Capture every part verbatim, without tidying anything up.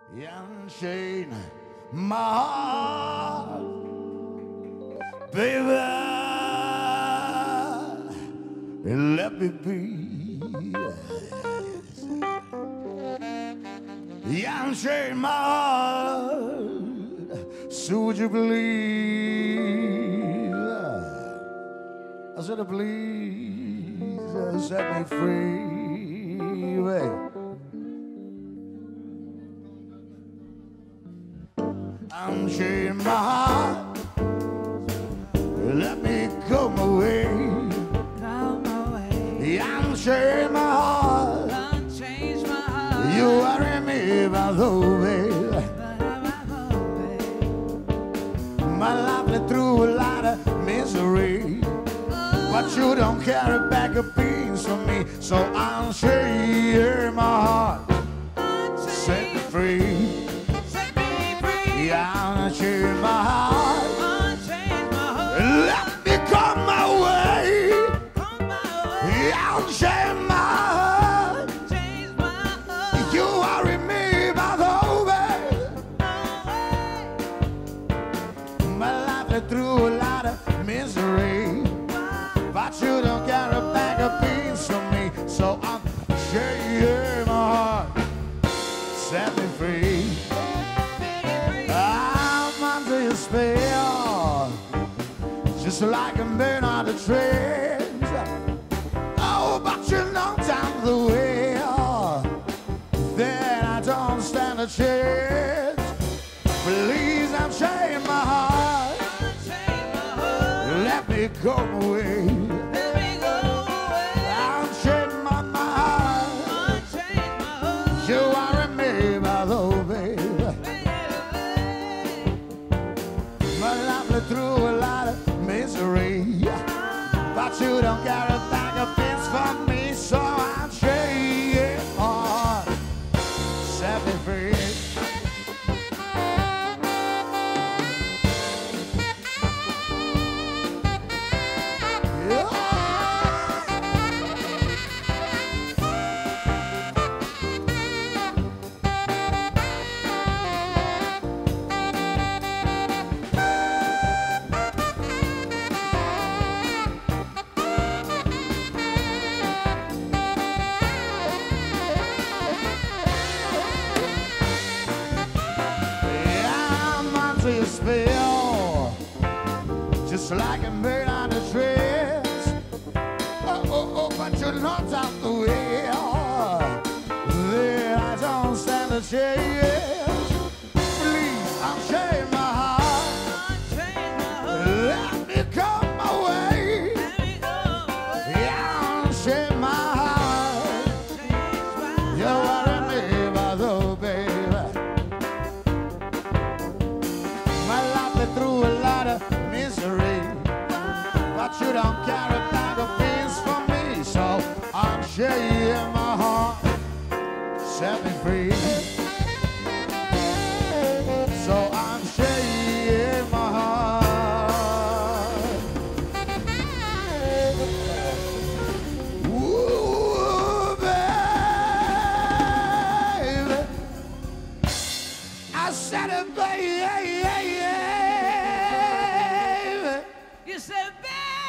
Unchain my heart, baby, and let me be. Unchain my heart, so would you believe? I said, please set me free, baby. Unchain my heart, let me come away. Come away. Unchain my heart, Unchange my heart. you worry me about the way. My life led through a lot of misery, but you don't carry back a piece from me. So unchain my heart, set me free. Unchain my heart, Unchange my heart. let me come my way. Come my way. Unchain my heart, Change my heart. you worry me about the way. My life led through a lot of misery, but you don't carry back a piece from me. So unchain my heart, set me free. Spell, just like a man on the trains. Oh, but you know down the way, then I don't stand a chance. Please, unchain my heart, let me go away. Unchain my mind, you worry me about the way. Through a lot of misery, but you don't got a bag of pins for me. So I'm shaking on, set me free. Just like a bird on the trees. Oh, oh, oh, but you're not out the way. Then I don't stand a chance. Please, unchain my heart. Let me come away. Yeah, unchain my heart. You worry me about the baby. My life went through a lot of misery, but you don't carry back a piece from me. So unchain my heart, set me free. So unchain my heart. Ooh, baby, I said it, baby. You said, baby.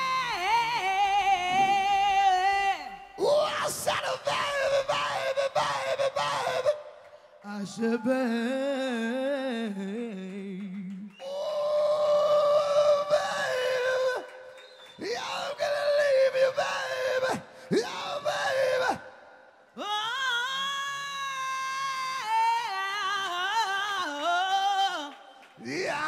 Ooh, I said it, baby, baby, baby, baby. I said, baby. Ooh, baby. Yeah, I'm gonna leave you, baby. Yeah, baby. Oh, Yeah,